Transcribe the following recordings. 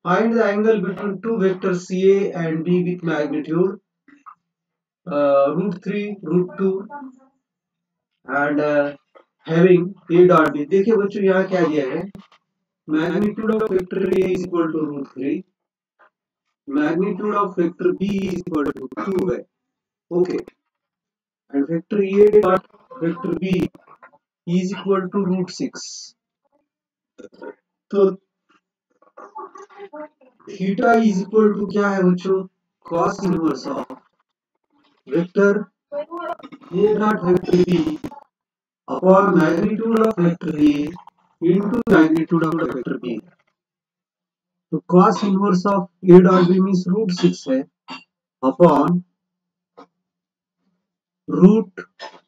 Find the angle between two vectors A and B with magnitude root 3, root 2 and having A dot B. देखिए बच्चों यहाँ क्या दिया है, magnitude of vector A is equal to root 3, magnitude of vector B is equal to 2 है, okay, and vector A dot vector B is equal to root 6. तो theta is equal to क्या है बच्चों, cos inverse of vector A dot vector B upon magnitude of vector A into magnitude of vector B. तो cos inverse of A dot B means root 6 है upon root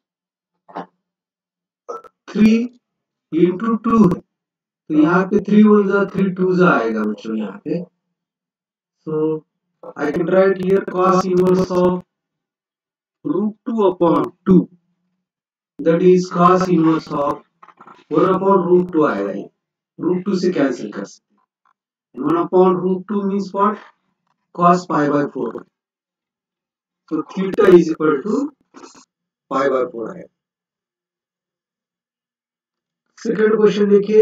3 into 2 है, तो यहाँ पे 3 1 3 2 आएगा बच्चों यहाँ पे. So I can write here cos inverse of root 2 upon 2, that is cos inverse of 1 upon root 2 आएगा, ये root 2 से कैंसिल कर सकते हैं. 1 upon root 2 means what, cos pi by 4. So theta is equal to pi by 4 आएगा. Second question देखिए,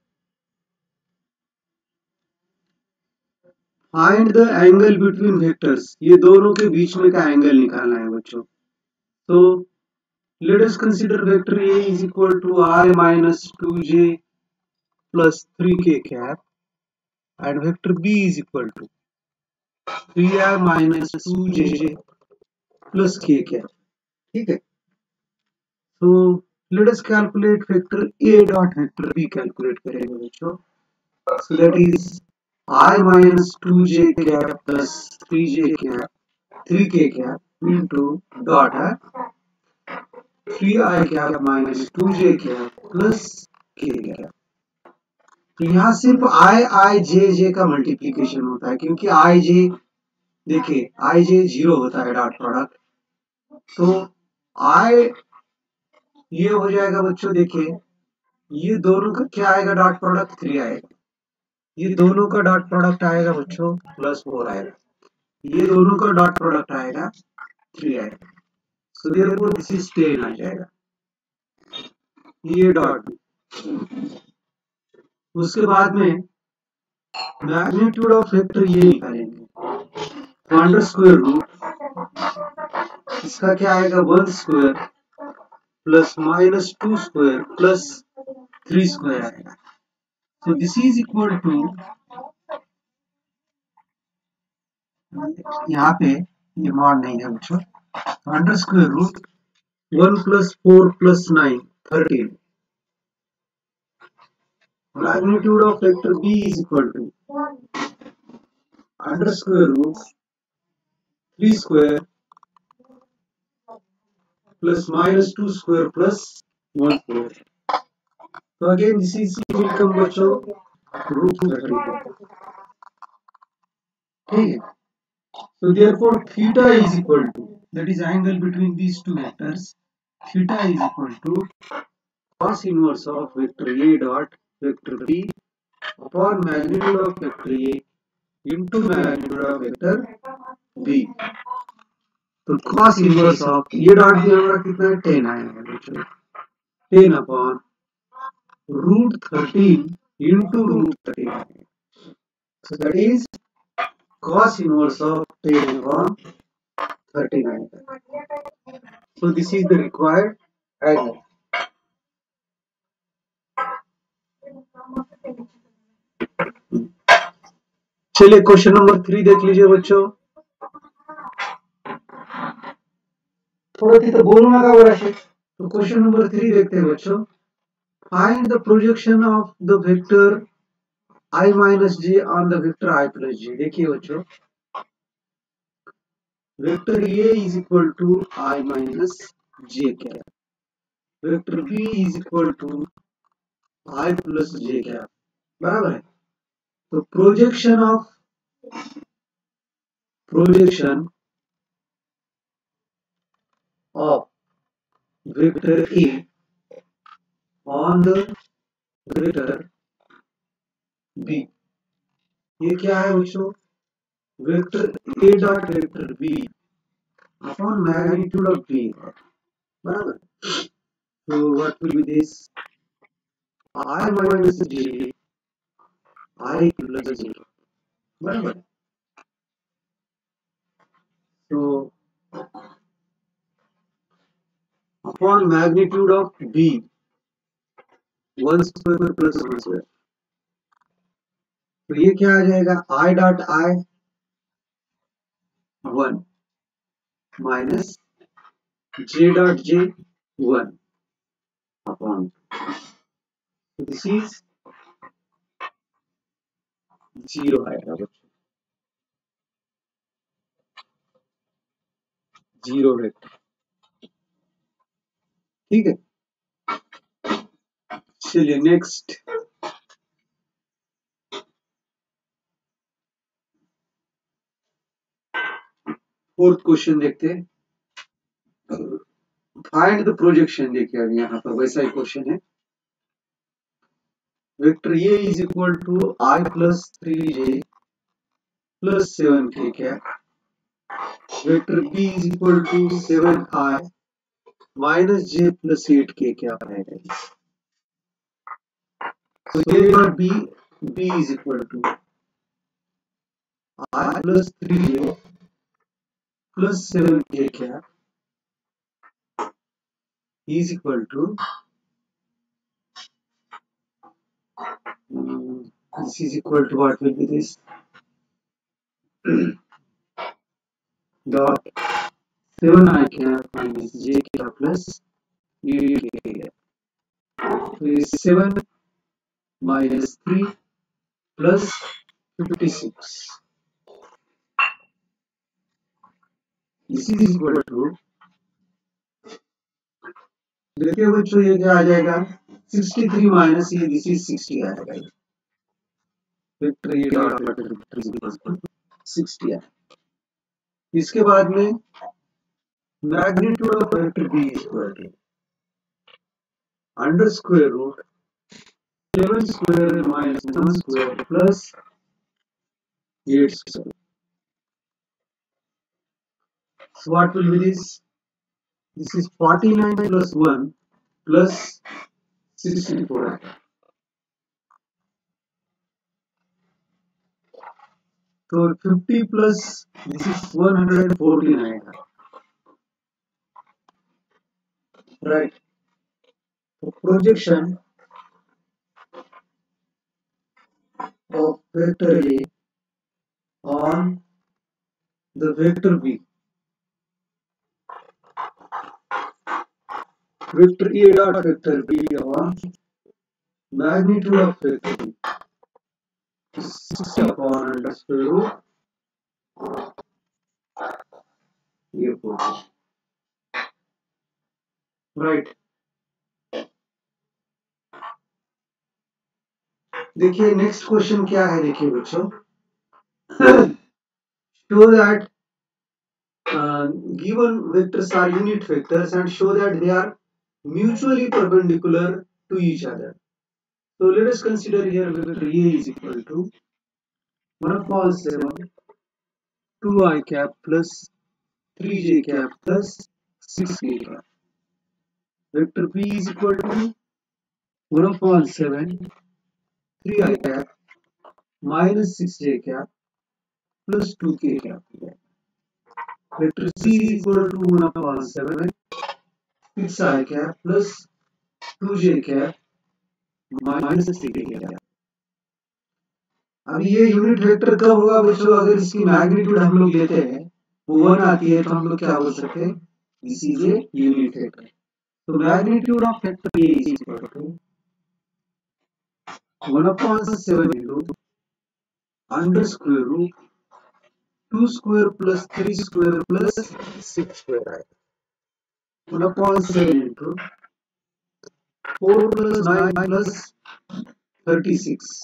find the angle between vectors, ये दोनों के बीच में का एंगल निकालना है बच्चों. तो let us consider vector A is equal to I minus 2j plus 3k cap and vector B is equal to 3I minus 2j plus k cap. ठीक है, so let us calculate vector A dot vector B calculate करेंगे बच्चों. So that is I minus 2j cap plus 3j cap 3k cap into dot है 3I cap minus 2j cap plus k cap. तो यहाँ सिर्फ I J का multiplication होता है, क्योंकि I J देखिए I J 0 होता है डॉट प्रोडक्ट. तो I ये हो जाएगा बच्चों, देखिए ये दोनों का क्या आएगा, डॉट प्रोडक्ट 3 आएगा, ये दोनों का डॉट प्रोडक्ट आएगा बच्चों प्लस 4 आएगा, ये दोनों का डॉट प्रोडक्ट आएगा 3 आएगा. सो देयरफॉर दिस इज 10 आ जाएगा, ये डॉट. उसके बाद में मैग्नीट्यूड ऑफ वेक्टर ये निकालेंगे, अंडर स्क्वायर रूट इसका क्या आएगा 1 square plus minus 2 square plus 3 square आएगा. So this is equal to, यहाँ पे ये मॉड नहीं है बच्चों, under square root 1 plus 4 plus 9 13. Magnitude of vector B is equal to under square root 3 square plus minus 2 square plus 1 square. तो again this is welcome बच्चों रूट 34. ठीक है, so therefore theta is equal to, that is angle between these two vectors, theta is equal to cos inverse of vector A dot vector B upon magnitude of vector A into magnitude of vector B. तो cos inverse of ये dot भी हमारा कितना है 10 आएगा बच्चों, 10 upon root 13 into root 13 आएगा. So that is cos inverse of 10 upon 13 आएगा. So this is the required angle. चलिए क्वेश्चन नंबर 3 देख लीजिए बच्चों. थोड़ा सी तो बोलना का बड़ा है. तो क्वेश्चन नंबर 3 देखते हैं बच्चों. Find the projection of the vector I minus j on the vector I plus j. देखिए बच्चों, vector A is equal to I minus j cap, vector B is equal to I plus j cap, बराबर है. तो projection of vector A on the vector B, ये क्या है बच्चों? Vector A dot vector B upon magnitude of B, बराबर। तो what will be this? I minus j I plus j, बराबर। तो upon magnitude of b 1 square plus 1 square, तो ये क्या आ जाएगा? I dot I 1 minus j dot j 1 upon, this is 0 आएगा बच्चों, 0 वेक्टर, ठीक है। चलिए नेक्स्ट फोर्थ क्वेश्चन देखते हैं। फाइंड द प्रोजेक्शन, देखिए अभी यहाँ पर वैसा ही क्वेश्चन है। Vector A is equal to I plus 3j plus 7k क्या, vector b is equal to 7I minus j plus 8k क्या आएगा? So here b is equal to I plus 3j plus 7k क्या is equal to this is equal to what will be this dot 7I क्या minus j क्या plus 8k क्या, तो ये 7 minus 3 plus 56, this is equal to, देखिए बच्चों ये क्या आ जाएगा? 63 माइनस ये दिस इज 60 आएगा, वेक्टर ए डॉट वेक्टर 60 है। इसके बाद में magnitude of vector B is equal to under square root 7 square minus 1 square plus 8 square. So what will be this? This is 49 plus 1 plus 64. So 50 plus this is 149. Right. So projection of vector A on the vector B. Vector A dot vector B on magnitude of vector B. 60 upon under square root ये right. देखिए next question क्या है, देखिए बच्चों, show that given vectors are unit vectors and show that they are mutually perpendicular to each other. So let us consider here vector A is equal to 1 upon 7 2I cap plus 3j cap plus 6k cap. Vector B is equal to 1 upon 7 3I cap minus 6j cap plus 2k cap. Vector C is equal to 1 upon 7 6I cap plus 2j cap minus 3k cap. अब ये unit vector कब होगा बच्चों? अगर इसकी magnitude हम लोग लेते हैं वो 1 आती है तो हम लोग क्या बोल सकते हैं? This is a unit vector. तो magnitude of vector A is equal to 1 upon 7 into under square root 2 square plus 3 square plus 6 square है। 1 upon 7 into 4 plus 9 plus 36।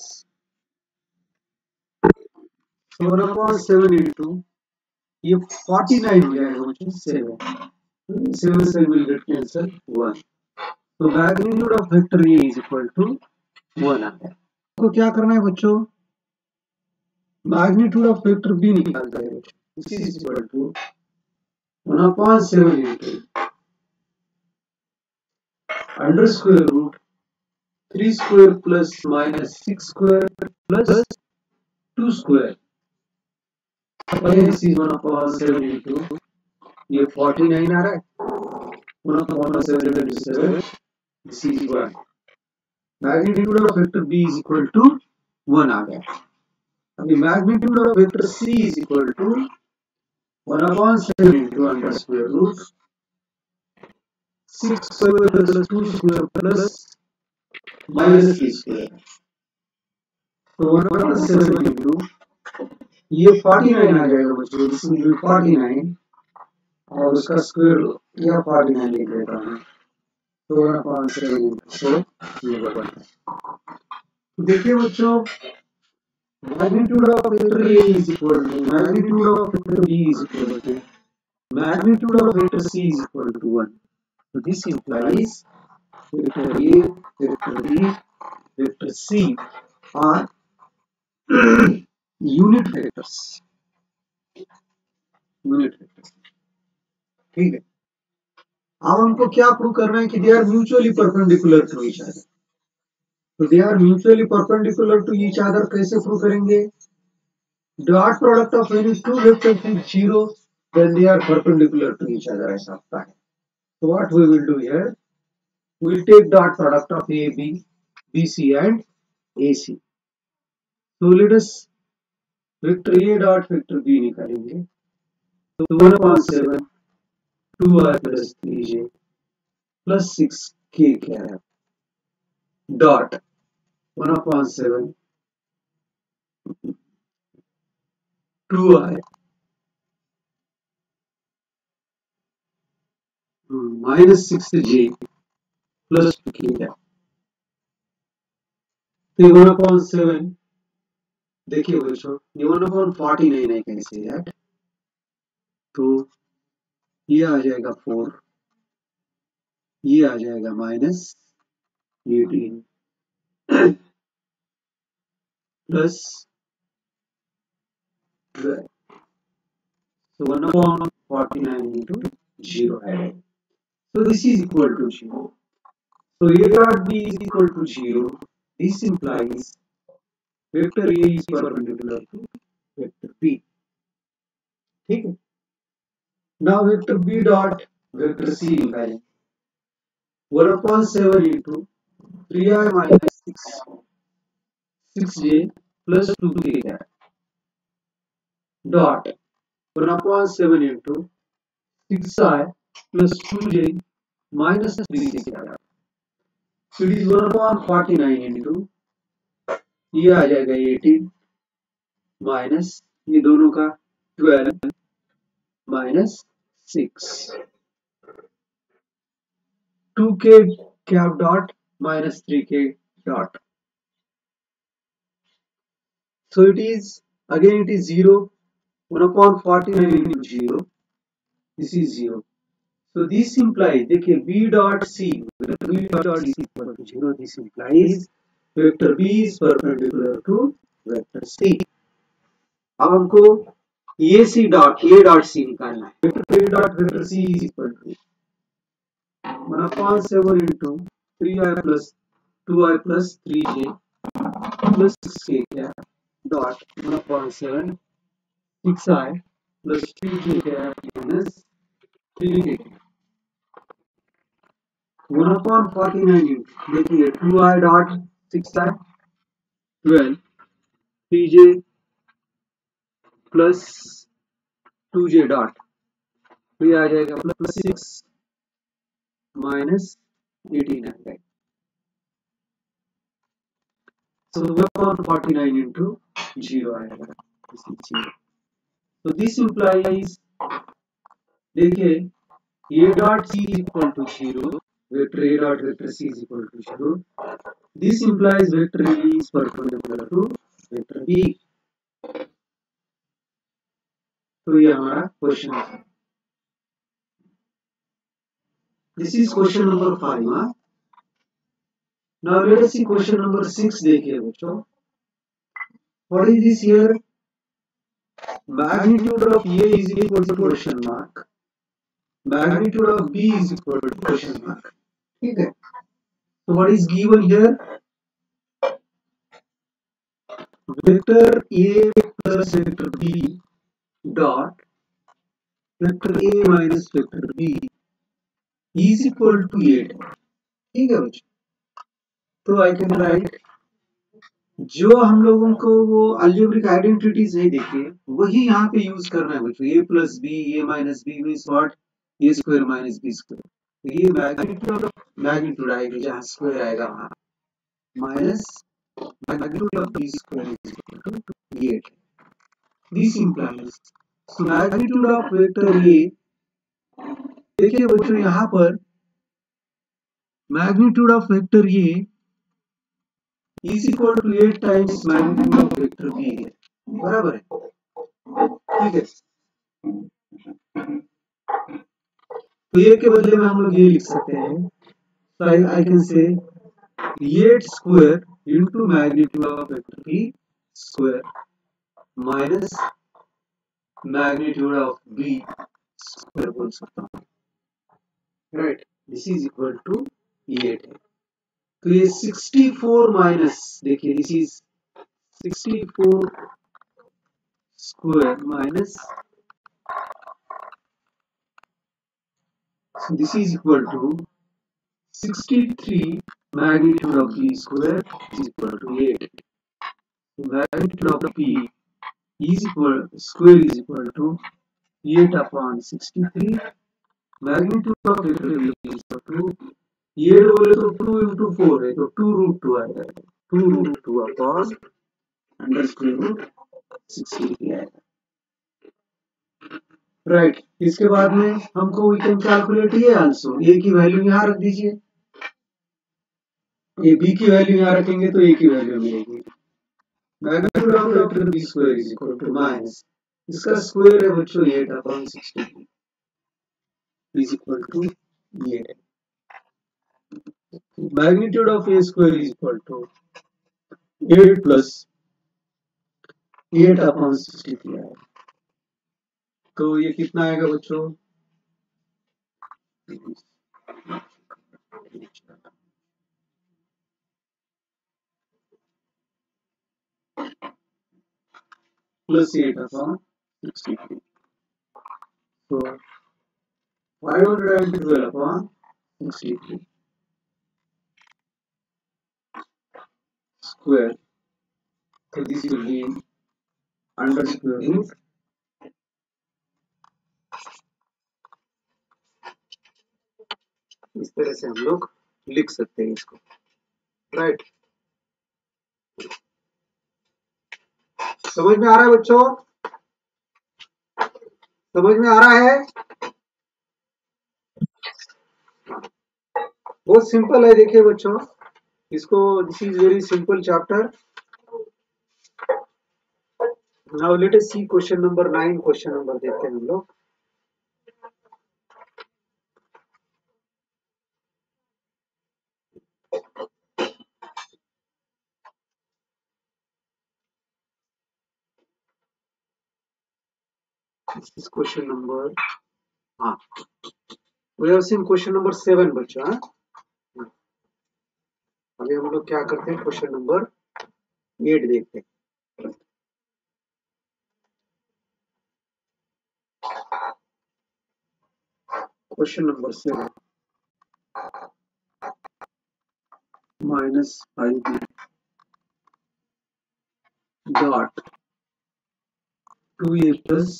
So 1 upon 7 into ये 49 हो जाएगा बच्चों, 7 से will get cancel 1। तो magnitude of vector A is equal to 1 आ गया। तो क्या करना है बच्चों? मैग्नीट्यूड ऑफ वेक्टर बी निकालते हैं। This is equal to 1/7 into under square root 3 square plus minus 6 square plus 2 square. This is 1/7 into ये 49 आ रहा है, 1/7 into 7, this is 1। Magnitude of vector B is equal to 1 आ गया। अभी magnitude of vector C is equal to 1/7 into under square root 6 square plus 2 square plus minus 3 square. तो 1/7 into ये 49 आ जाएगा बच्चों, दिस विल बी 49 और उसका square या 49 लिख देता हूँ। तो 1/7 into ये बना। देखिए बच्चों, magnitude of vector A is equal to magnitude of vector B is equal to magnitude of vector C is equal to 1. So this implies vector A, vector B, vector C are unit vectors. Unit vectors. ठीक है। अब हमको क्या prove करना है कि they are mutually perpendicular to each other. तो they are mutually perpendicular to each other कैसे प्रूव करेंगे? Dot product of any two vectors is 0, then they are perpendicular to each other ऐसा होता है। So what we will do here? We will take dot product of AB, BC and AC. So let us vector A dot vector B निकालेंगे। तो 1/7 2i plus 3j plus 6k क्या है? Dot 1/7 2i minus 6j plus 2k क्या? तो 1/7 देखिए बच्चों, ये 1/49 है कैसे यार? तो ये आ जाएगा 4, ये आ जाएगा minus 18 plus 12। So 1/49 into 0 added. So this is equal to 0. So A dot B is equal to 0. This implies vector A is perpendicular to vector B. ठीक है। Now vector B dot vector C निकालें। 1/7 into 3i minus 6j plus 2k dot 1/7 into 6i plus 2j minus 3k। So it is 1/49 into ये आ जाएगा 18 minus ये दोनों का 12 माइनस 6 2k cap dot minus 3k dot. So it is again it is 0, 1/49 into 0, this is 0. So this implies देखिए B dot C, B dot C equal to 0, this implies vector B is perpendicular to vector C. अब हमको A C dot C निकालना है। Vector A dot vector C is equal to 1/7 into 3i plus 2i plus 3j plus 6k क्या dot 1/7 6i plus 2j क्या minus 3k 1/49 into देखिए 2i dot 6i 12 3j plus 2j dot तो ये आ जाएगा plus 6 minus 18 आ जाएगा। So 1/49 into 0 आएगा, this is 0. So this implies देखिए A dot C is equal to 0, vector A dot vector C is equal to 0. This implies vector A is perpendicular to vector B. तो ये हमारा question है। This is question number 5. Huh? Now let us see question number 6 देखिए बच्चों। What is this here? magnitude of A is equal to question mark, magnitude of B is equal to question mark. ठीक है, so what is given here? Vector A plus vector B dot vector A minus vector B is equal to 8. ठीक है बच्चों, तो I can write जो हम लोगों को वो अलजेब्रिक आइडेंटिटीज है देखिए वही यहाँ पे यूज करना है बच्चों। A plus B A minus B means what, A square minus B square. तो ये मैग्नीट्यूड आएगा जहाँ स्क्वायर आएगा वहाँ minus magnitude of B square is equal to 8। This implies so magnitude of vector A, देखिए बच्चों यहाँ पर magnitude of vector A is equal to 8 times magnitude of vector b है, बराबर है। ठीक है, तो ये के बदले में हम लोग ये लिख सकते हैं, so I can say 8 square into magnitude of vector b square minus magnitude of b square बोल सकता हूँ, right? This is equal to 8 है। तो ये 64 माइनस, देखिए this is 64 square minus, so this is equal to 63 magnitude of b square is equal to 8. So magnitude of b is equal square is equal to 8 upon 63, magnitude of vector is equal to 8 बोले तो 2 into 4 है तो 2 root 2 आएगा, 2 root 2 upon under square root 63 आएगा, right. इसके बाद में हमको वी कैन कैलकुलेट ये आंसर, ए की वैल्यू यहाँ रख दीजिए, ये बी की वैल्यू यहाँ रखेंगे तो ए की वैल्यू मिलेगी। Magnitude of vector B square is equal to minus, इसका स्क्वायर है बच्चों 8 upon 63 is equal to 8। Magnitude of A square is equal to 8 plus 8 upon 63 आएगा, तो ये कितना आएगा बच्चों, plus 8 upon 63, so 512 upon 63 square, so this will be under square root इस तरह से हम लोग लिख सकते हैं इसको, राइट। समझ में आ रहा है बच्चों, समझ में आ रहा है, बहुत सिंपल है। देखिए बच्चों इसको, this is very simple chapter. Now let us see question number 9, question number देखते हैं हम लोग। This is question number, हाँ we have seen question number 7 बच्चों। हाँ अभी हम लोग क्या करते हैं, क्वेश्चन नंबर 8 देखते हैं। Question number 7 minus 5b dot 2a plus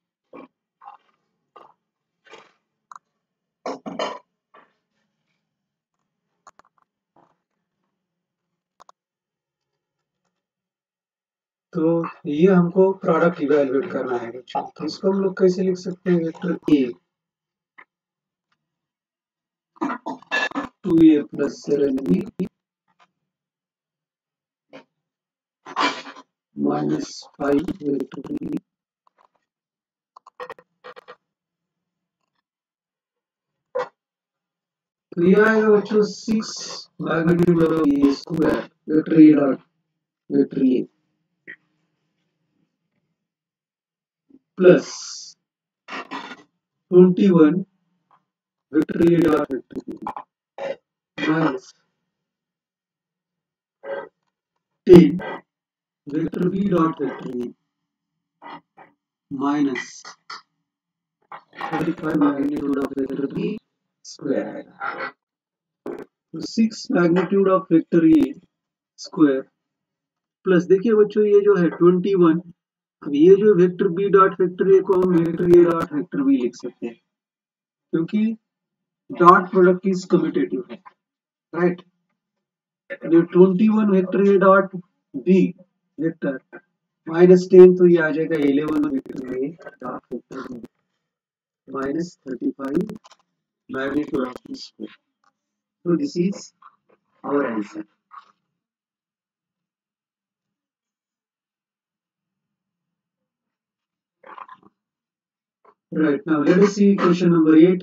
तो ये हमको प्रोडक्ट इवैल्यूएट करना है बच्चों, तो इसको हम लोग कैसे लिख सकते हैं, vector A 2a plus 7b minus 5 vector B, तो ये आएगा बच्चों 6 magnitude of A square vector A dot vector A. plus 21 vector A dot vector B minus 10 vector B dot vector A minus 35 magnitude of vector B square आएगा। तो 6 magnitude of vector A square plus देखिए बच्चों ये जो है 21। अब ये जो vector B dot vector A को हम vector A dot vector B लिख सकते हैं क्योंकि डॉट प्रोडक्ट इज कम्यूटेटिव है, राइट। जो 21 vector A dot B vector minus 10 तो ये आ जाएगा 11 vector A dot vector B minus 35 magnitude of this square. So this is our answer. Right, now let us see question number 8.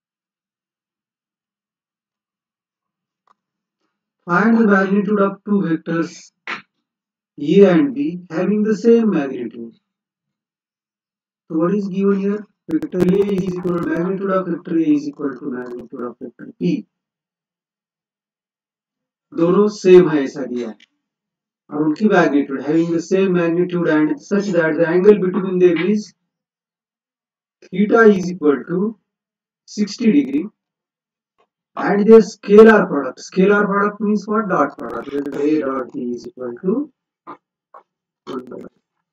Find the magnitude of two vectors A and B having the same magnitude. So what is given here? Vector A is equal to magnitude of vector A is equal to magnitude of vector B. दोनों same है ऐसा दिया है और उनकी magnitude having the same magnitude and such that the angle between them is theta is equal to 60 degree and their scalar product. Scalar product means what? Dot product. Vector A dot B is equal to 1 by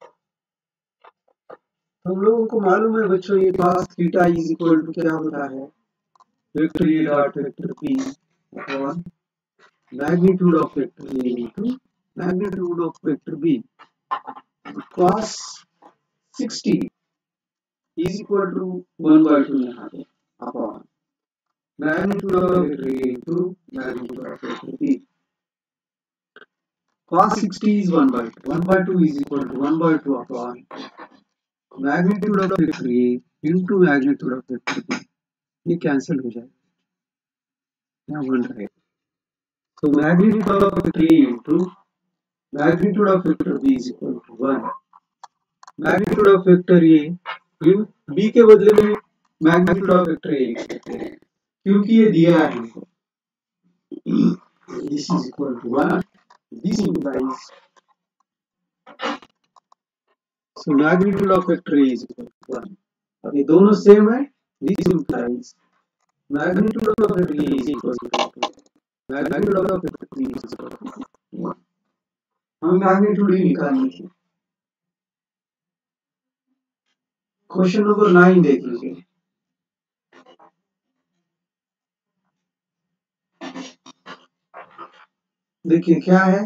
हम लोगों को मालूम है बच्चों ये cos theta is equal to क्या होता है vector A dot vector B upon magnitude of vector A into magnitude of vector B cos 60 is equal to 1 by 2 यहाँ पे upon magnitude of vector A into magnitude of vector B cos 60 is 1 by 2 1 by 2 is equal to 1 by 2 upon magnitude of vector A into magnitude of vector B. ये cancel हो जाएगा यहाँ 1 रहेगा तो magnitude of vector A into magnitude of vector B is equal to 1 magnitude of vector A in B के बदले में magnitude of vector A लिख सकते हैं क्योंकि ये दिया है हमको this is equal to 1 this implies so magnitude of vector A is equal to 1 अब ये दोनों सेम है this implies magnitude of vector A is equal to magnitude of vector B is equal to 1 हमें magnitude ही निकालनी है। Question number 9 देख लीजिए देखिए क्या है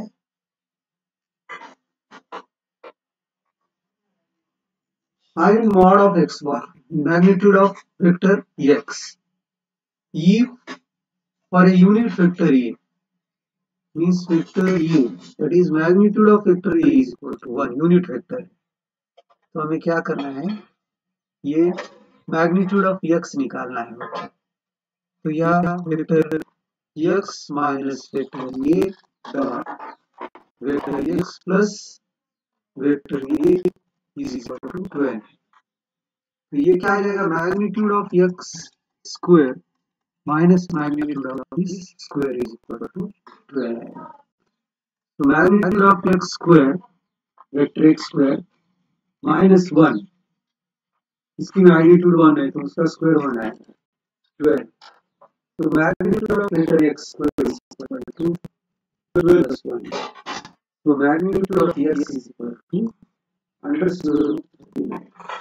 find mod of x bar magnitude of vector x if for a unit vector A means vector u that is magnitude of vector A is equal to 1 unit vector तो हमें क्या करना है ये magnitude of x निकालना है तो यह vector x minus vector a dot vector x plus vector a is equal to 12 तो ये क्या आ जाएगा magnitude of x square minus magnitude of b square is equal to 12 आएगा तो magnitude of x square vector x square minus 1 इसकी magnitude 1 है तो उसका स्क्वायर 1 आएगा 12 तो magnitude of vector x square is equal to 12 plus 1. So magnitude of x is equal to under square root 2.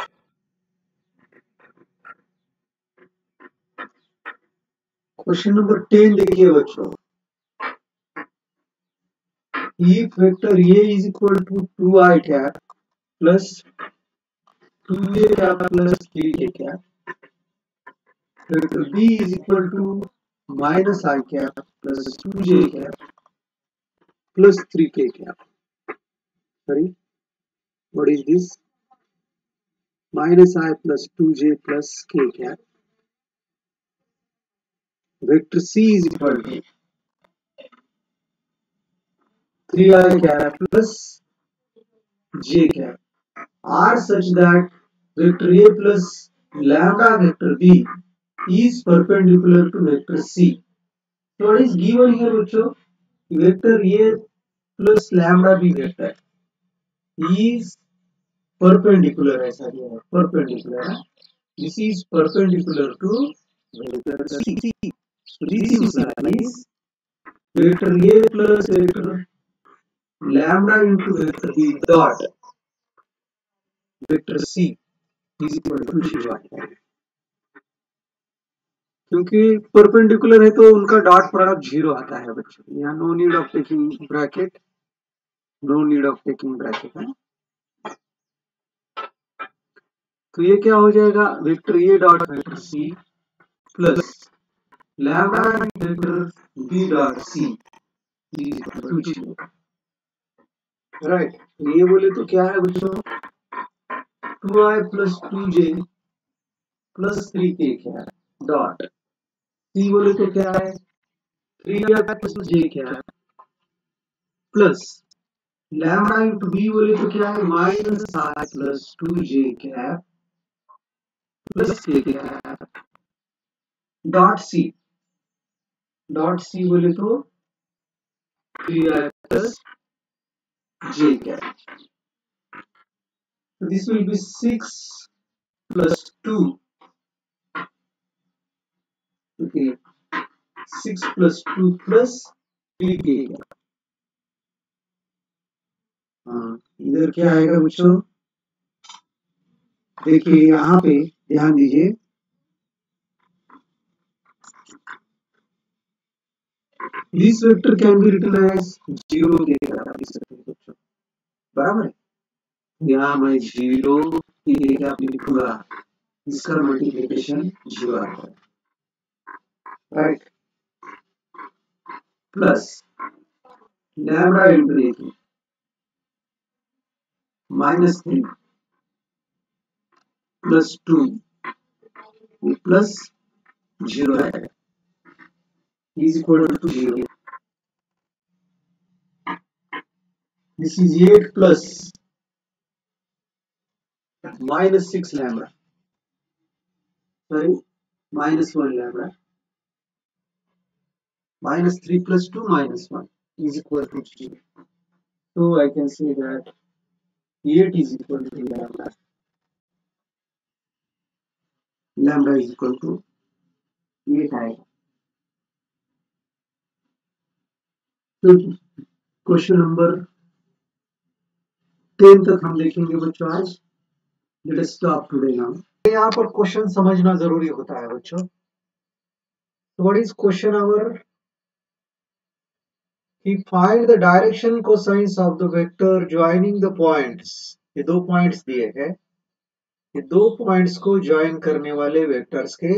Question number 10 देखिए बच्चों if vector A is equal to 2i cap plus 2j cap plus 3j cap vector B is equal to minus I cap plus 2j cap plus 3k cap sorry what is this minus I plus 2j plus k cap vector C is equal to 3i cap plus j cap are such that vector A plus lambda vector B is perpendicular to vector C. So what is given here बच्चों? Vector A plus lambda B vector is perpendicular, ऐसा दिया है, perpendicular है. This is perpendicular to vector C. So this implies vector A plus vector lambda into vector B dot vector C is equal to 0. क्योंकि perpendicular है तो उनका dot product 0 आता है बच्चों. यहाँ no need of taking bracket, no need of taking bracket है. तो ये क्या हो जाएगा, vector A dot vector C plus lambda vector B dot C is equal to 0. Right. ये बोले तो क्या है बच्चों, 2i plus 2j plus 3k क्या है डॉट. सी बोले तो क्या है, 3i प्लस j क्या है प्लस लैम्डा इंटू बी बोले तो क्या है, minus i plus 2j cap plus k cap dot C. Dot C बोले तो 3i plus j cap. So this will be 6 plus 2. Okay, 6 plus 2 plus 3k. इधर क्या आएगा बच्चों, देखिए यहाँ पे ध्यान दीजिए, this vector can be written as 0 बच्चों, बराबर है. यहाँ मैं 0 की क्या लिखूंगा, इसका मल्टीप्लिकेशन 0 आता है. राइट. प्लस लैम्डा इंटू देखिए -3 प्लस 2 प्लस 0 आएगा is equal to 0. This is 8 plus -6 lambda. Sorry, -1 lambda. -3 plus 2 -1 is equal to 0. So I can say that 8 is equal to lambda. Lambda is equal to 8 आएगा. तो question number 10 तक हम देखेंगे बच्चों आज. Let us stop today now. यहाँ पर question समझना जरूरी होता है बच्चों. What is question our, he find the direction cosines of the vector joining the points. ये दो पॉइंट्स दिए हैं, ये दो पॉइंट्स को ज्वाइन करने वाले वेक्टर्स के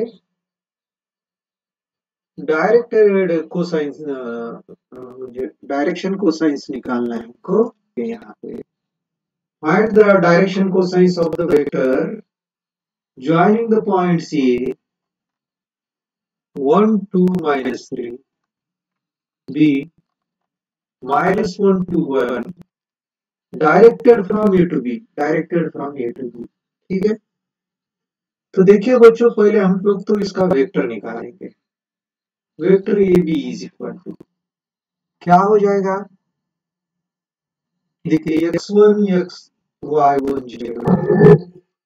डायरेक्टेड कोसाइंस, डायरेक्शन कोसाइंस निकालना है हमको. यहाँ पे find the direction cosines of the vector joining the points A 1 2 -3 B -1 2 1 directed from A to B, directed from A to B. ठीक है. तो देखिए बच्चों, पहले हम लोग तो इसका वेक्टर निकालेंगे. Vector A B is equal to क्या हो जाएगा, देखिए x1 x y1 z,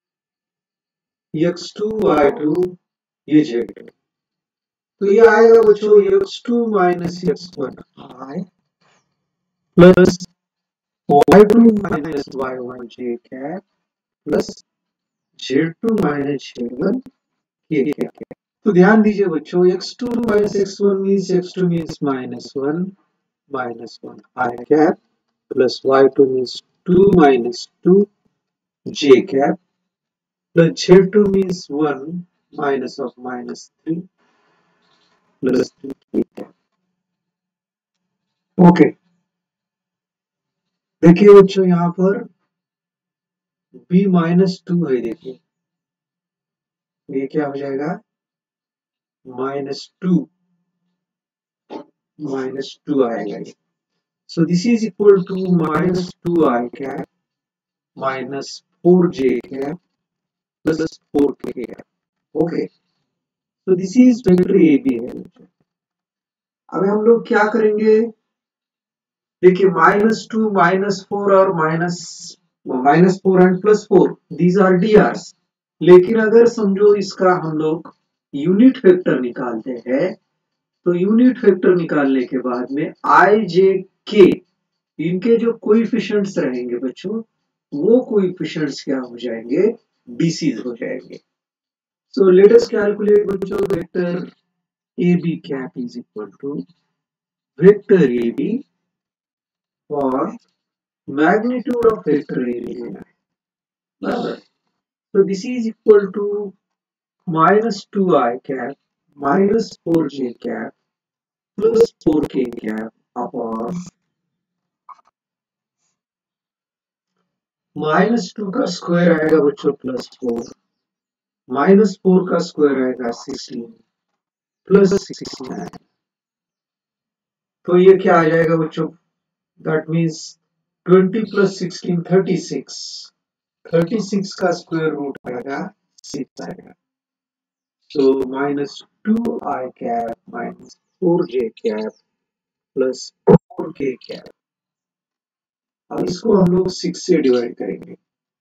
x2 y2 ये z. तो ये आएगा बच्चों x2 minus x1 i plus y2 minus y1 j cap plus z2 minus z1 k cap. तो ध्यान दीजिए बच्चों, x2 minus x1 means x2 means -1 I cap plus y2 means 2 minus 2 j cap plus z2 means 1 minus of -3 plus 3 k cap. Okay. देखिए बच्चों यहाँ पर b -2 है, देखिए ये क्या हो जाएगा, -2 आएगा. So this is equal to -2 I cap minus 4j cap plus 4k cap. Okay, so this is vector AB है। अब हम लोग क्या करेंगे, देखिए -2 -4 और -4 एंड +4 दीज आर DRs। लेकिन अगर समझो इसका हम लोग यूनिट वेक्टर निकालते हैं, तो यूनिट वेक्टर निकालने के बाद में I J K इनके जो कोएफिशिएंट्स रहेंगे बच्चों, वो कोएफिशिएंट्स क्या हो जाएंगे, BCs हो जाएंगे। सो लेट अस कैलकुलेट बच्चों vector AB cap is equal to vector AB और magnitude of vector AB लेना है, बराबर। So this is equal to -2I cap -4J cap plus 4K cap upon -2 का स्क्वायर आएगा बच्चों +4, -4 का स्क्वायर आएगा 16 प्लस 69। तो ये क्या आ जाएगा बच्चों, दैट मीन्स 20 प्लस 16 36, 36 का स्क्वायर रूट आएगा 6 आएगा। So -2I cap -4J cap plus 4K cap। अब इसको हम लोग 6 से डिवाइड करेंगे,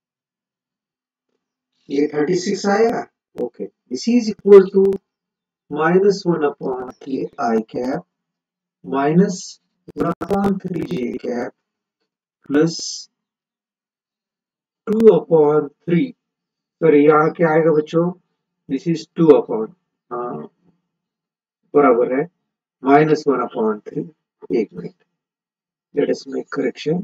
ये 36 आएगा। Okay, this is equal to -1 upon के I cap -1 upon 3J cap plus 2 upon 3। Sorry, यहाँ क्या आएगा बच्चों, दिस इज 2 अपॉन, बराबर है -1 अपॉन 3। एक minute, let us make correction.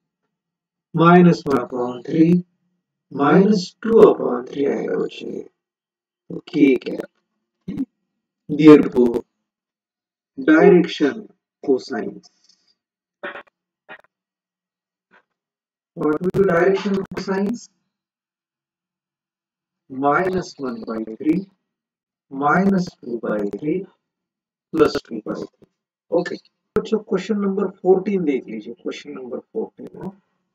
-1 upon 3 -2 upon 3 आएगा बच्चों, ओके क्या, therefore direction cosine, what will be direction of cosine, -1/3 -2/3 plus 2/3। Okay बच्चों, क्वेश्चन नंबर 14 देख लीजिए। Question number 14,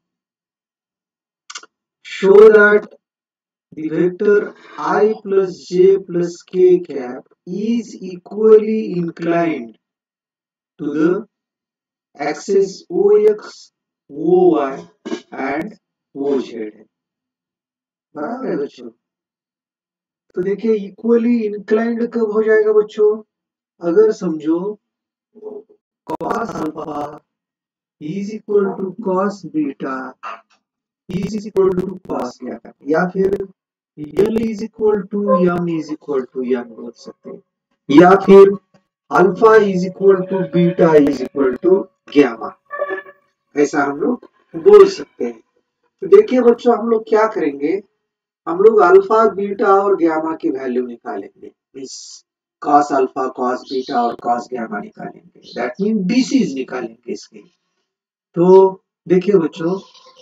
show that the vector I plus J plus K cap is equally inclined to the axis OX, OY and OZ है, बराबर है बच्चों। तो देखिए equally inclined कब हो जाएगा बच्चों, अगर समझो cos alpha is equal to cos beta is equal to cos gamma, या फिर L is equal to M is equal to M बोल सकते हैं, या फिर alpha is equal to beta is equal to gamma, ऐसा हम लोग बोल सकते हैं। तो देखिए बच्चों, हम लोग क्या करेंगे, हम लोग अल्फा बीटा और गैमा की वैल्यू निकालेंगे, इस cos अल्फा cos बीटा और cos गैमा निकालेंगे, दैट मीन BCs निकालेंगे इसके। तो देखिए बच्चों,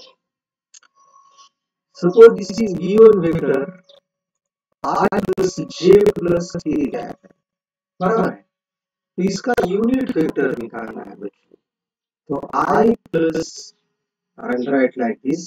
suppose this is given vector I plus J plus K है, बराबर है। तो इसका यूनिट वेक्टर निकालना है बच्चों, तो I plus, I will write like this,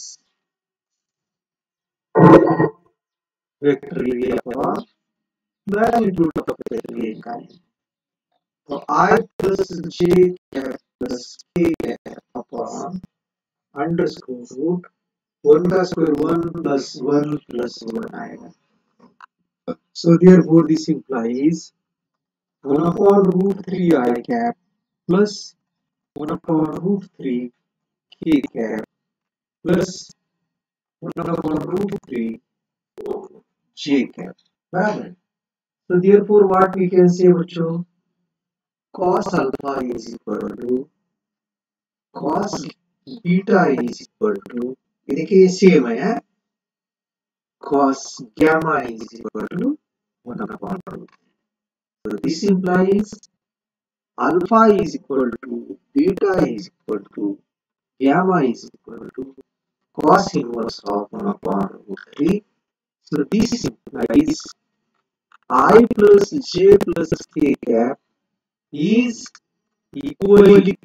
vector ये अपॉन मैग्नीट्यूड ऑफ वेक्टर ये निकालेंगे। तो I plus J cap plus K cap upon under square root 1 का स्क्वायर 1 plus 1 plus 1 आएगा। So therefore this implies 1 upon root 3 I cap plus 1 upon root 3 K cap plus 1 upon root 3 J cap, बराबर। So therefore what we can say बच्चों, cos alpha is equal to cos beta is equal to, ये देखिए same है, cos gamma is equal to 1 upon root। So this implies alpha is equal to beta is equal to gamma is equal to cos inverse of 1 upon root 3. So this implies I plus J plus K cap is equally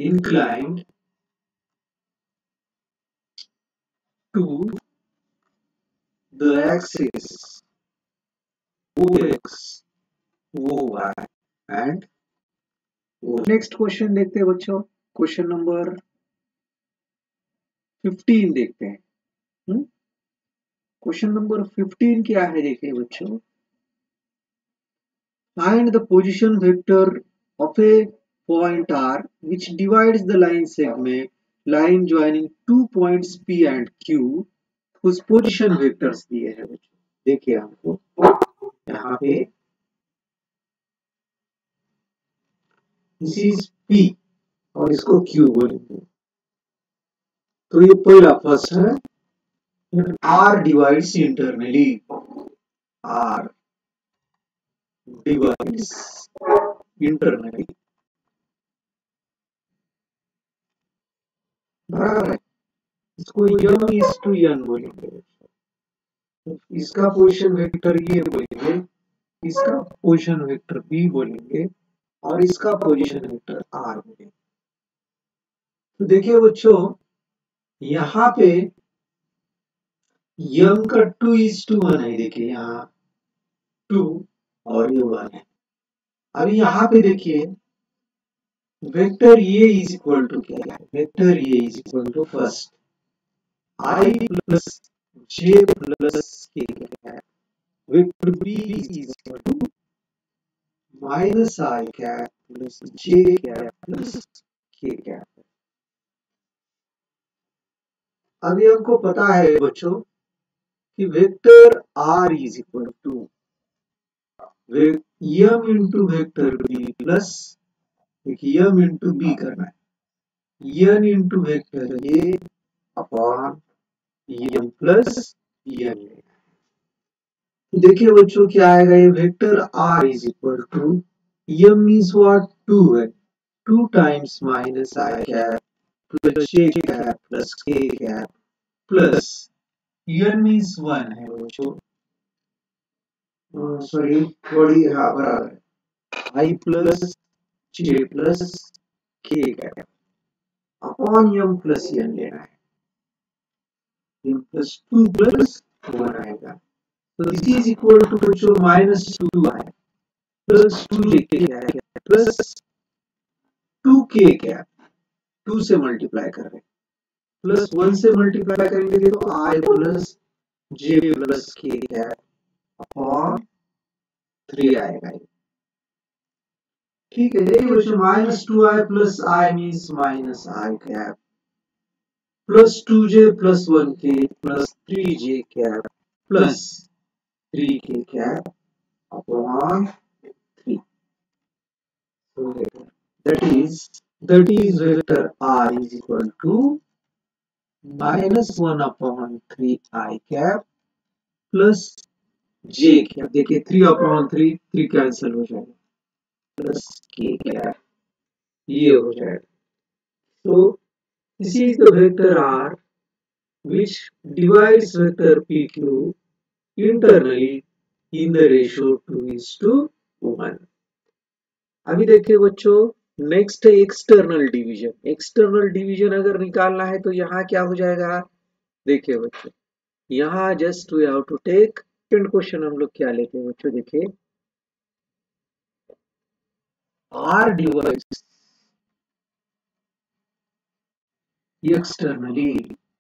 inclined to the axis OX, OY and O. Next question देखते हैं बच्चों, question number 15 देखते हैं। Question number 15 क्या है देखिए बच्चों, find the position vector of a point R which divides the line joining 2 points P and Q whose position vectors दिए हैं बच्चों। देखिए हमको यहाँ पे दिस इज P और इसको Q बोलेंगे। तो ये पहला फर्स्ट है, R divides internally, R divides internally, बराबर है। इसको m is to n बोलेंगे। इसका पोजीशन वेक्टर ये बोलेंगे, इसका पोजीशन वेक्टर B बोलेंगे और इसका पोजीशन वेक्टर R बोलेंगे। तो देखिए बच्चों, यहाँ पे m का 2:1 है। देखिए यहाँ 2 और ये 1 है। अब यहाँ पे देखिए vector A is equal to क्या है, vector A is equal to first I plus J plus K है, vector B is equal to minus I cap plus J cap plus K cap. अभी हमको पता है बच्चों कि vector R is equal to m into vector B plus m into B करना है, n into vector A upon m plus n। देखिए बच्चों क्या आएगा, ये vector R is equal to m is what 2 है, 2 times minus I cap plus J cap plus K cap plus n is 1 है बच्चों, सॉरी थोड़ी बराबर है I plus J plus K cap upon m plus n लेना है, m plus 2 plus 1 आएगा। तो दिस इज इक्वल टू बच्चों minus 2I plus 2J cap plus 2K cap, 2 से मल्टीप्लाई कर रहे हैं प्लस 1 से मल्टीप्लाई करेंगे तो I plus J plus K cap upon 3 आएगा। ठीक है, देखिए बच्चों minus 2I plus I means minus I cap plus 2J plus 1K plus 3J cap plus 3K cap upon 3। So that is vector R is equal to minus 1 upon 3I cap plus J cap। देखिए 3 upon 3 3 cancel हो जाएगा plus K cap, ये हो जाएगा। So this is the vector R which divides vector PQ internally in the ratio 2:1। अभी देखिए बच्चों next है एक्सटर्नल डिवीजन। एक्सटर्नल डिवीजन अगर निकालना है तो यहाँ क्या हो जाएगा, देखिए बच्चों यहाँ just we have to take second question. हम लोग क्या लेते हैं बच्चों, देखिए R डिवाइड्स एक्सटर्नली,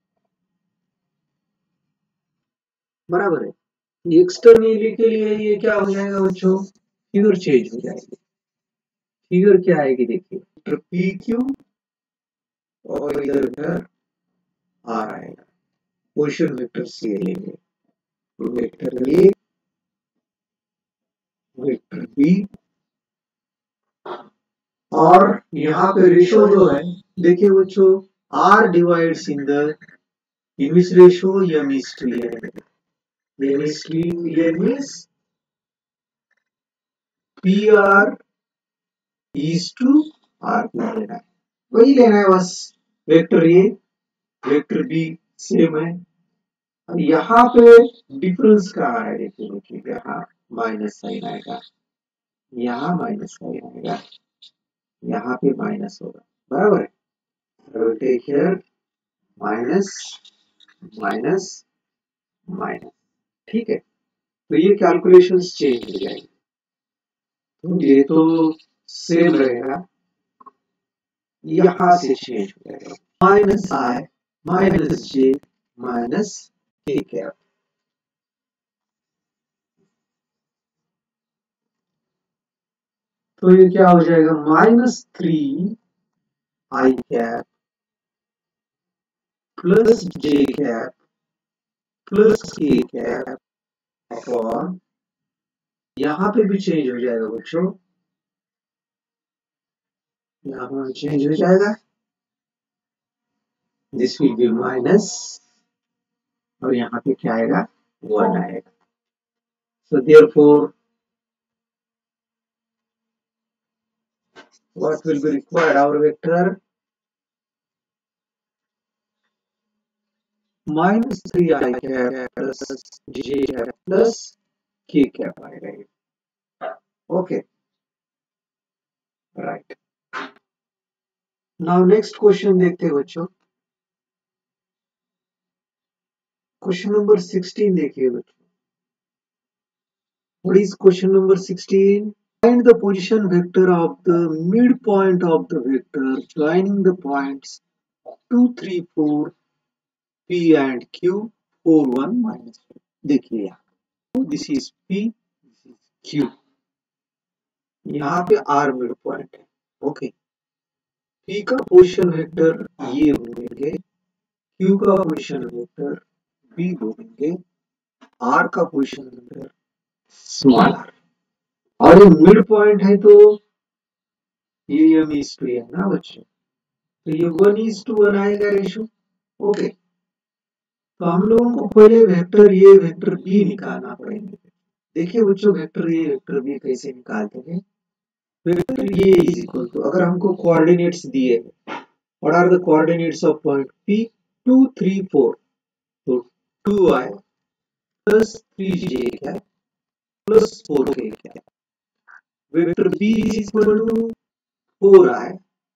बराबर है। एक्सटर्नली के लिए ये क्या हो जाएगा बच्चों, फिगर चेंज हो जाएगी। फिगर क्या आएगी देखिए पी क्यू और इधर उधर आर आएगा, पोजीशन वेक्टर सी लेंगे, वेक्टर ए वेक्टर बी और यहाँ पे रेशो जो है देखिए बच्चों R divides in the in which ratio m is to n, m is to n means pr is to r लेना है, वही लेना है बस। Vector A vector B same है। अब यहाँ पे डिफरेंस कहाँ है देखिए बच्चों, यहाँ माइनस साइन आएगा, यहाँ माइनस साइन आएगा, यहाँ पे माइनस होगा, बराबर है। So take here minus minus minus, ठीक है, तो ये कैलकुलेशंस चेंज हो जाएंगे। तो ये तो सेम रहेगा, यहां से चेंज हो जाएगा, minus I minus J minus K cap. तो ये क्या हो जाएगा, -3 I cap plus J cap plus K cap upon, यहां पे भी चेंज हो जाएगा बच्चों, यहाँ पर चेंज हो जाएगा, दिस विल बी माइनस, और यहाँ पे क्या आएगा, 1 आएगा। So therefore what will be required, our vector -3 I cap plus j cap plus k cap आएगा। Okay, right. Now next question देखते हैं बच्चों, क्वेश्चन नंबर 16 देखिए बच्चों। What is question number 16? Find the position vector of the midpoint of the vector joining the points 2, 3, 4 P and Q 4, 1, -4। देखिए यहाँ, this is P, this is Q, यहाँ पे R mid point है। Okay, P का position vector ये होंगे, Q का position vector B होंगे, R का पोजीशन वेक्टर स्मॉल r, और ये मिड पॉइंट है तो ये m is to n ना बच्चों, तो ये 1:1 आएगा रेशो। ओके, तो हम लोगों को पहले वेक्टर ये वेक्टर B निकालना पड़ेगा। देखिए बच्चों, वेक्टर ए वेक्टर बी कैसे निकालते हैं। Vector A is equal to, अगर हमको कोऑर्डिनेट्स दिए, what are the coordinates of point P, 2, 3, 4, तो 2i प्लस 3j क्या प्लस 4k क्या, vector B is equal to 4i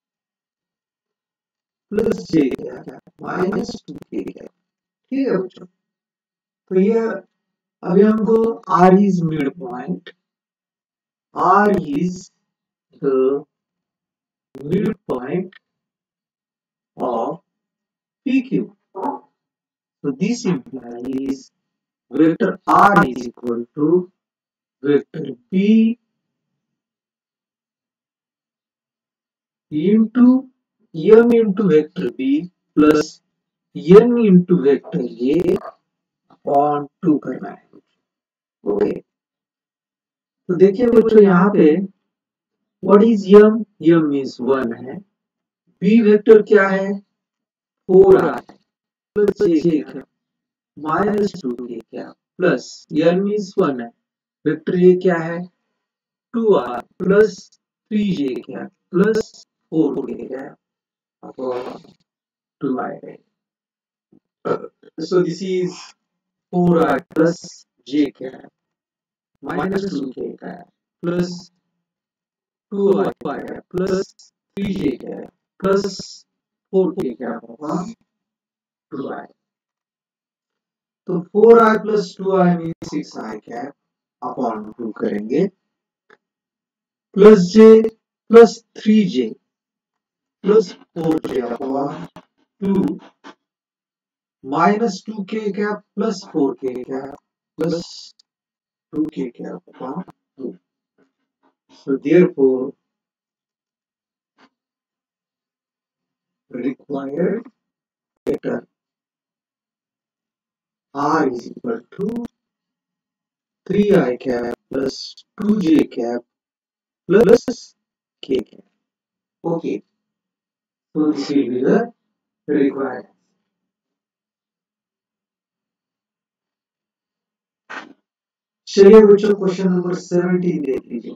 plus j क्या माइनस 2k क्या। ठीक है बच्चों, तो ये अभी हमको r इज mid point, r is the midpoint of PQ. So this implies vector R is equal to vector B into M into vector B plus N into vector A upon 2 करना है। ओके, तो देखिए बच्चों यहाँ पे what is M, M is 1 है, B vector क्या है 4i प्लस j क्या -2k क्या प्लस n इज 1 है, वेक्टर ये क्या है 2r प्लस 3j क्या प्लस 4k क्या upon 2i। So this is 4i plus j क्या minus 2k क्या प्लस 2i क्या प्लस 3j क्या प्लस 4k क्या अपॉन 2i। तो 4i plus 2i mean 6i cap upon 2 करेंगे, plus j plus 3j plus 4j upon 2 minus 2k cap plus 4k cap plus 2k cap upon 2। So therefore required vector R is equal to 3i cap plus 2j cap plus k cap. Okay, so this will be the required. चलिए बच्चों question number 17 देख लीजिए।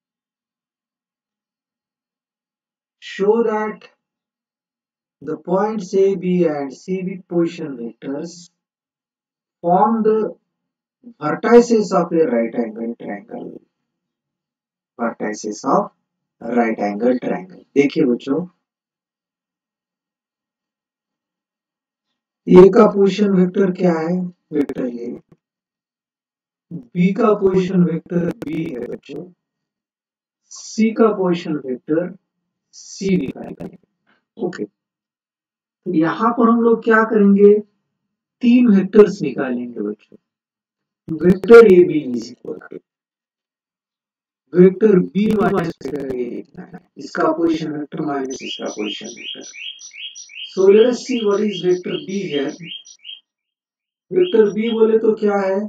Show that the points A, B and C with position vectors form the vertices of a right angle triangle। vertices of right angle triangle। देखिए बच्चों, ए का position vector क्या है, vector A, B का position vector B है बच्चों, सी का position vector C निकालेंगे। ओके, तो यहाँ पर हम लोग क्या करेंगे, तीन वेक्टर्स निकालेंगे बच्चों। Vector A B is equal to vector B minus vector A लिखना है, इसका पोजीशन वेक्टर माइनस इसका position vector. So let us see what is vector B here. Vector B बोले तो क्या है,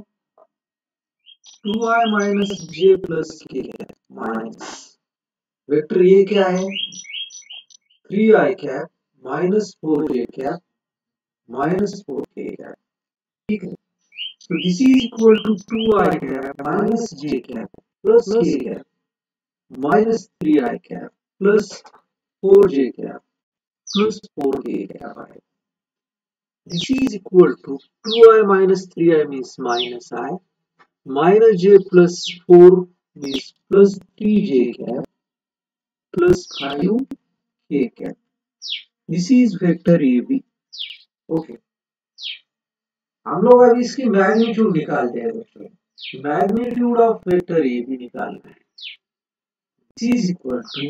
2i minus j plus k minus vector A क्या है, 3i cap minus 4j cap minus 4k cap. ठीक है, so this is equal to 2i cap minus j cap plus k cap minus 3i cap plus 4j cap plus 4k cap आएगा। This is equal to 2i minus 3i means minus I minus j plus 4 means plus 3j cap plus 5k cap. This is vector AB. Okay. हम लोग अब इसकी magnitude निकालते हैं दोस्तों। Magnitude of vector ए भी निकालना है। दिस इज इक्वल टू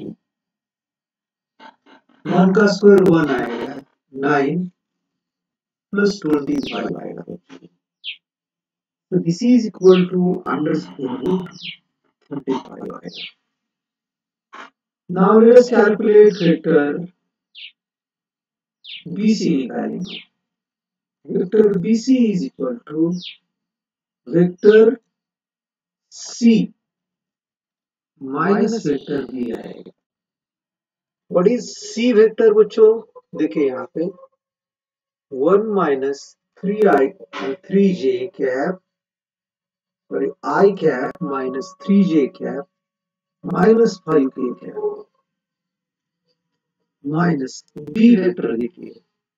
1 का स्क्वायर 1 आएगा, 9 प्लस 25 आएगा। तो this is equal to under square root 35 आएगा। Now let us calculate vector BC निकालेंगे। Vector BC is equal to vector C minus vector B आएगा। व्हाट इज C वेक्टर बच्चों, देखिए यहाँ पे 1 minus 3i and 3j cap, sorry, I cap minus 3j cap minus 5k cap minus B vector देखिए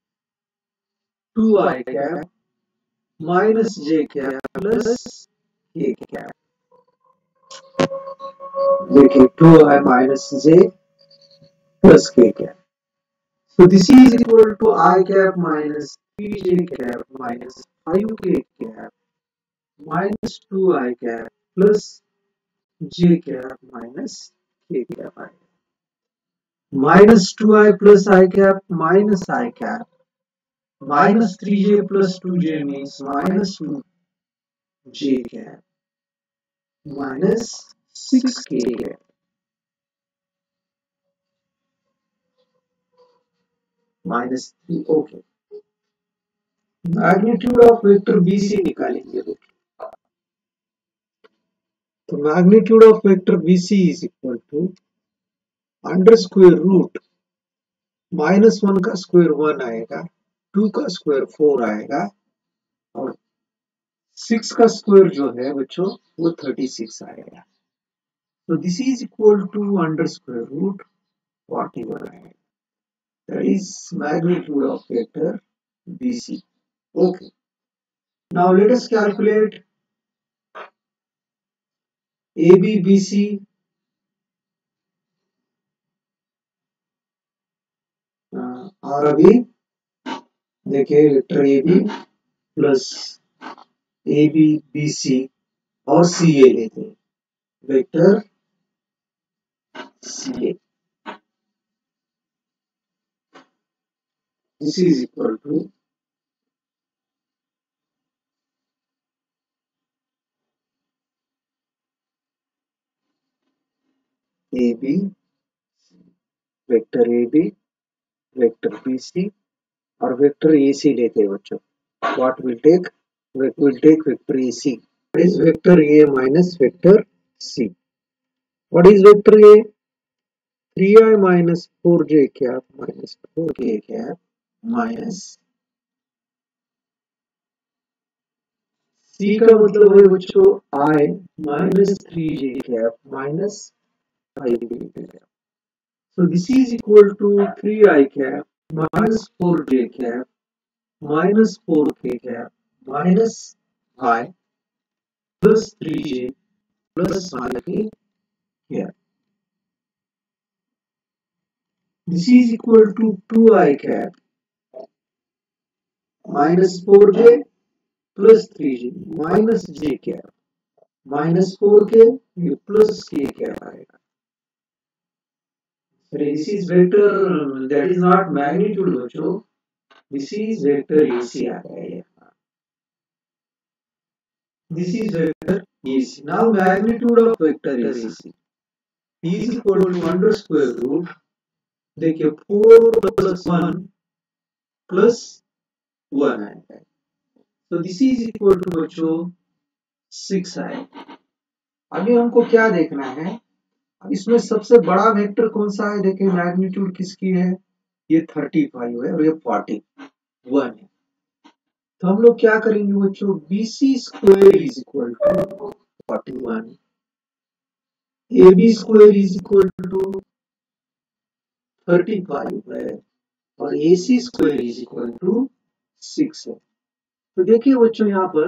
2i cap minus j cap plus k cap, देखिए 2i minus j plus k cap. So this is equal to I cap minus 3j cap minus 5k cap minus 2i cap plus j cap minus k cap आएगा। minus 2i plus I cap minus I cap minus 3j plus 2j means minus 2j cap minus 6k cap minus 3। Okay, magnitude of vector BC निकालेंगे। तो magnitude of vector BC is equal to under square root -1 का square 1 आएगा, 2 का square 4 आएगा और 6 का square जो है बच्चों वो 36 आएगा। तो this is equal to under square root 41 आएगा। That is magnitude of vector BC। Okay, now let us calculate AB BC। और अभी देखिए vector AB plus AB BC और CA लेते हैं, vector CA। This is equal to AB, vector AB, vector BC और vector AC लेते हैं बच्चों। What will take? We will take vector AC. What is vector A minus vector C? What is vector A? 3i minus 4j cap minus 4k cap minus C का मतलब है बच्चों I minus 3j cap minus 5k cap. So this is equal to 3i cap minus 4j cap minus 4k cap minus I plus 3j plus 5k cap. This is equal to 2i cap minus 4j plus 3j minus j cap -4k, ये plus k क्या आएगा? This is vector, that is not magnitude बच्चों, this is vector AC आ गया ये. This is vector AC. Now magnitude of vector AC is equal to under square root, देखिए 4 plus 1 plus 1 आएगा. So this is equal to बच्चों 6 आएगा. अभी हमको क्या देखना है? इसमें सबसे बड़ा वेक्टर कौन सा है? देखिए मैग्नीट्यूड किसकी है? ये 35 है और ये 41 है. तो हम लोग क्या करेंगे बच्चों? BC square is equal to 41, AB square is equal to 35 है और AC square is equal to 6 है. तो देखिए बच्चों यहाँ पर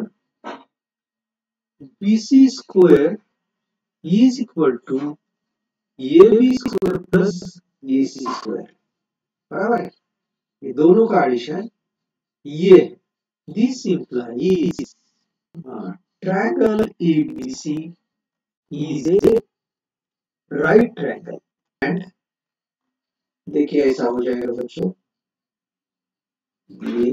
BC square is equal to AB square plus AC square, बराबर है. ये दोनों का एडिशन ये. This implies triangle ABC is a right triangle and देखिए ऐसा हो जाएगा बच्चों, ये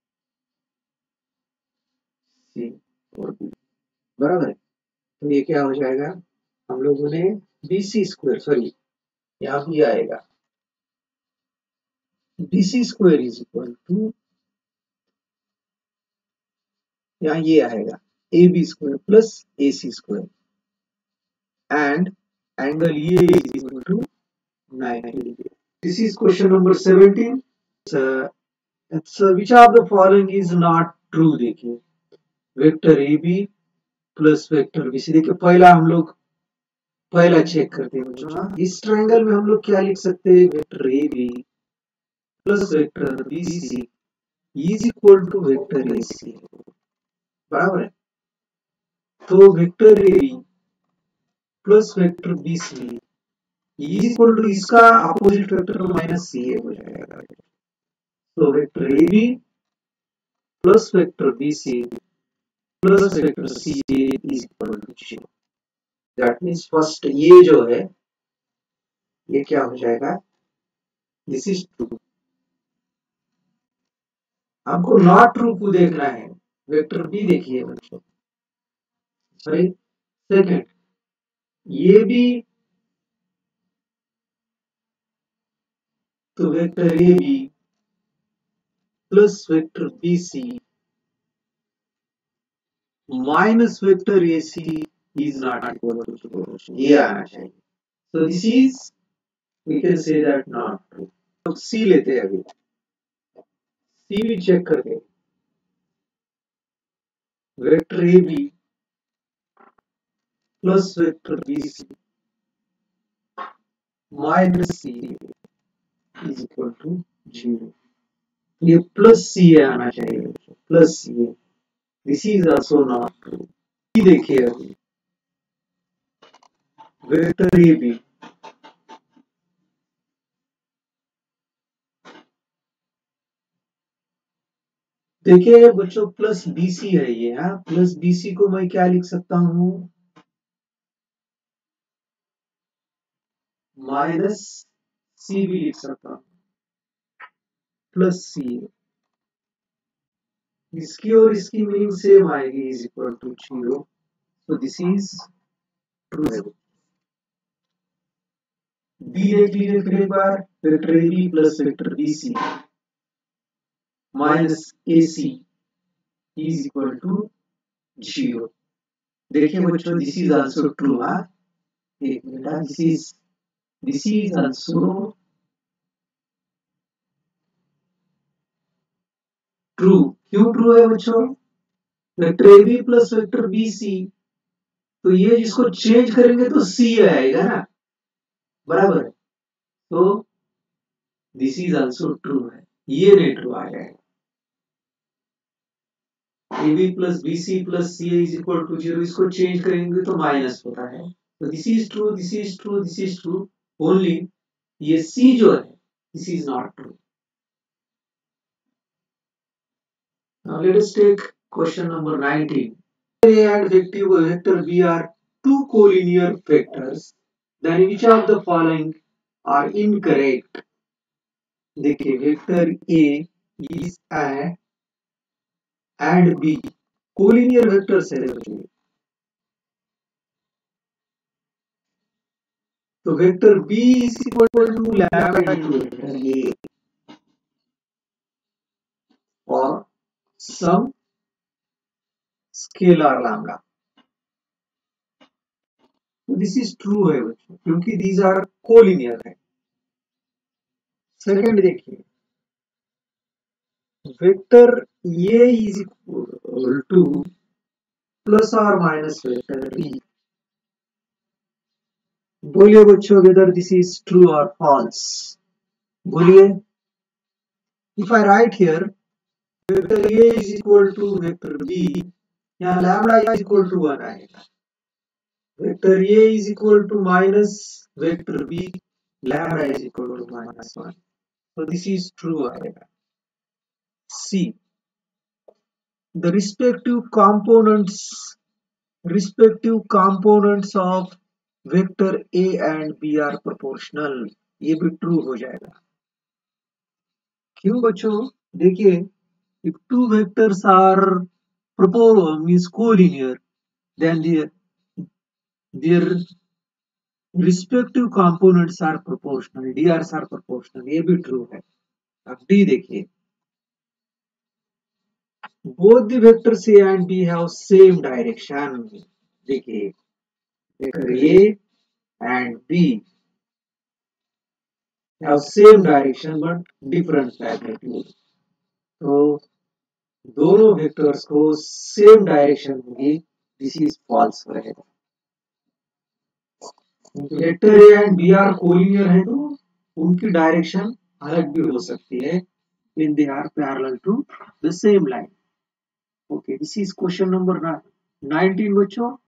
सी और बी, बराबर है. तो ये क्या हो जाएगा? हम लोगों ने BC स्क्वायर, सॉरी यहाँ भी आएगा BC square is equal to, यहाँ ये आएगा AB square plus AC square and angle ये is equal to 90 degree. This is question number 17. which of the following is not true? देखिए vector AB plus vector BC. देखिए पहला check करते हैं बच्चों. इस ट्रायंगल में हम लोग क्या लिख सकते हैं? Vector AB plus vector BC is equal to vector AC, बराबर है. तो vector AB plus vector BC is equal to, इसका अपोजिट वेक्टर माइनस CA हो जाएगा. तो vector AB plus vector BC plus vector CA is equal to 0. That means first ये जो है ये क्या हो जाएगा? This is true. हमको नॉट ट्रू को देखना है. वेक्टर बी देखिए बच्चों, सॉरी सेकंड, ये भी तो vector A B plus vector B C minus vector A C is not equal to true. ये आना चाहिए. So this is, we can say that not true. तो सी लेते हैं. अभी सी भी चेक करके vector A B plus vector B C minus C is equal to 0. ये प्लस सी आना चाहिए, plus C. This is also not true. देखिए अभी वेक्टर ए बी देखिए बच्चों प्लस BC है ये. प्लस BC को मैं क्या लिख सकता हूं? माइनस सी भी लिख सकता हूं, प्लस सी. इसकी और इसकी मीनिंग सेम आएगी, इज इक्वल टू 0. तो दिस इज ट्रू. बी देख लीजिए फिर एक बार. Vector A B plus vector B C minus A C is equal to 0. देखिए बच्चों दिस इज आल्सो ट्रू. एक minute, this is also true. क्यों ट्रू है बच्चों? Vector A B plus vector B C, तो ये जिसको चेंज करेंगे तो सी आएगा ना, बराबर है. तो दिस इज आल्सो ट्रू है. ये नहीं ट्रू आ जाएगा. A B plus B C plus C is equal to 0, इसको चेंज करेंगे तो माइनस होता है. तो this is true, this is true, this is true. Only ये सी जो है this is not true. Now let us take question number 19. A and vector B are two collinear vectors, then which of the following are incorrect? देखिए vector A is A and B collinear vectors है बच्चों। तो vector B is equal to lambda into vector A और some scalar lambda। तो this is true है बच्चों क्योंकि these are collinear है। सेकंड देखिए vector A is equal to plus or minus vector B। बोलिए बच्चों वेदर दिस इज ट्रू और फॉल्स। बोलिए if I write here vector A is equal to vector B, यहाँ लैम्डा is equal to 1 आएगा। Vector A is equal to minus vector B, lambda is equal to minus 1, so this is true आएगा। C, the respective components of vector A and B are proportional, ये भी true हो जाएगा। क्यों बच्चों? देखिए if two vectors are means collinear then their respective components are proportional, DRs are proportional, ये भी ट्रू है। अब डी देखिए both the vectors A and B have same direction। देखिए vector A and B have same direction but different magnitude, तो दोनों vectors को same direction होगी, दिस इज फॉल्स रहेगा। Vector A and B are collinear है तो उनकी direction अलग भी हो सकती है when they are parallel to the same line। Okay this is question number 19 बच्चों।